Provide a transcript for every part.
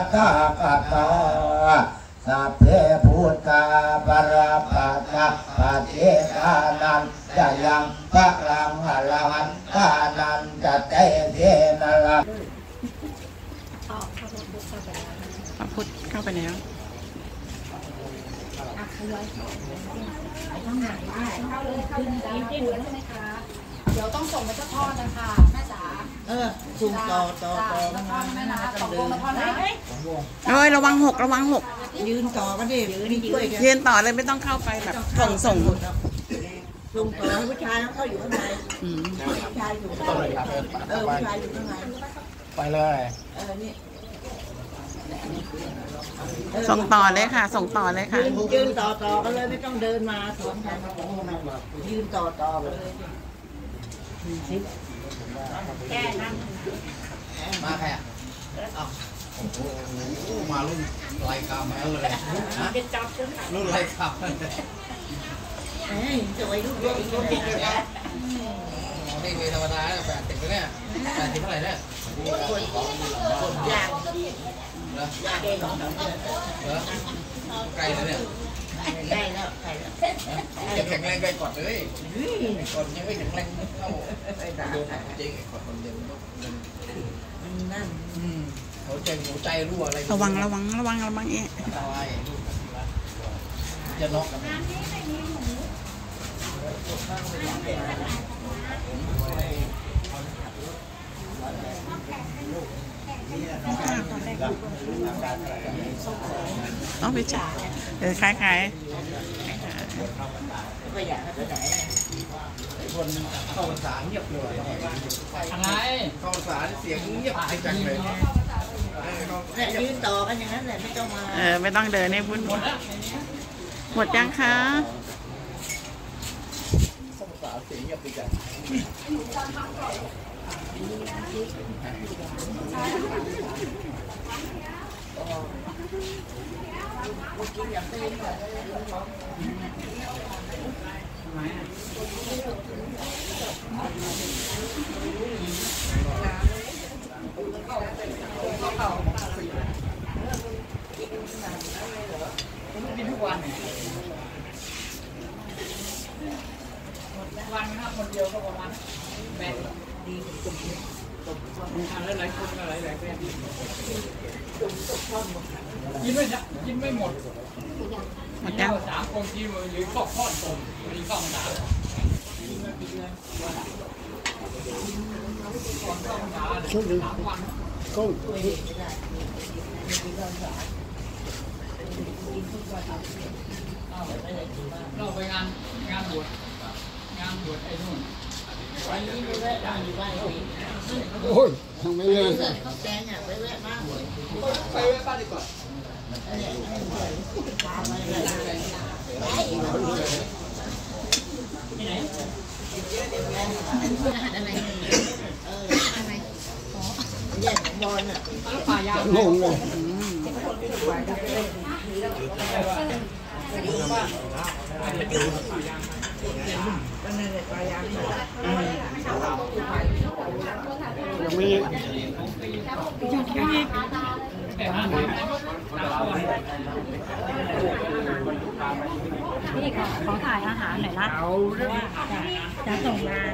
ตาคาตาสัพเพพุทธาปราปัตตาปเจกานันจะยังพระลังอรหันตานันจะเตเทนะละพระพุทธเข้าไปแล้วเดี๋ยวต้องส่งไปทอดนะคะแม่จ๋าส่งต่อแม่นะสองวงมาทอดนะเอ้ยระวังหกยืนต่อกันดิยืนต่อเลยไม่ต้องเข้าไปแบบส่งต่อให้ผู้ชายเขาอยู่ข้างในผู้ชายอยู่ข้างในผู้ชายอยู่ข้างในไปเลยนี่ส่งต่อเลยค่ะส่งต่อเลยค่ะยืนต่อกันเลยไม่ต้องเดินมาสวนกันยืนต่อกันเลยแก่นั่งมาใครอ่ะโอ้โหมารุ่นไรกามแล้วเลยรุ่นไรกามจะไว้ลูกเยอะนี่คือธรรมดา80เนี่ย80เท่าไหร่เนี่ยอยากเก่งไกลแล้วเนี่ยใกล้แล้วจะแข็งแรงไปกดเลยกดยังไม่แข็งแรงเท่าจริงกดคนเดียวนั่นหัวใจรั่วอะไรระวังเอ๊ะจะน็อกเอาไปจ่ายคล้ายก็อยากให้ไปไหนคนเข้าภาษาเงียบเลยอะไรเข้าภาษาเสียงเงียบจังเลยยืนต่อกันอย่างนั้นแหละไม่ต้องมาไม่ต้องเดินให้พุ่นหมดยังคะเข้าภาษาเสียงเงียบจังกินทุกวันนะคนเดียวก็ประมาณ8ดีทานหลายคนก็หลายแบบกินไม่หมดยัง 3 คนกินหรือข้อข้อนตรงมีข้าวหนาช่วงนึงก็เราไปงานบวชไอ้นู่นวันนี้ไปแวะบ้านอยู่บ้านโอ้ยยังไม่เลิกเขาแกงไปแวะบ้านดีกว่าที่ไหนอะไรอะไรแย่ของบอลอ่ะงงเลยยังไม่พี่ขอถ่ายอาหารหน่อยนะจะส่งงาน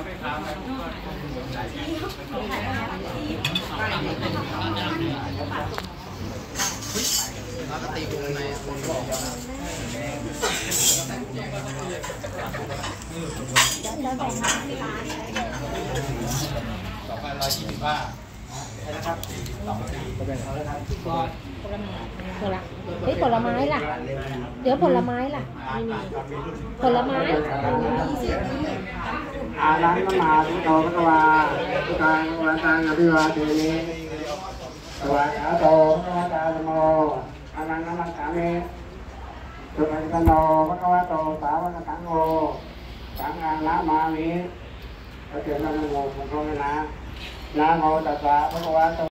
ตีตรงไหนคนบอกต่อไป125นะครับก็เป็นผลไม้ล่ะเดี๋ยวผลไม้ล่ะผลไม้อารังมาตุโตพระวาตุกังวันตังอภิวาเทมิสวากขาโตพระวตาธโมอารังนามังคามิสุขันโนพระวโตสาวกสังโฆสังฆนามามิพระเจ้าโมพุทโธนะนะโมตัสสะภะคะวะโต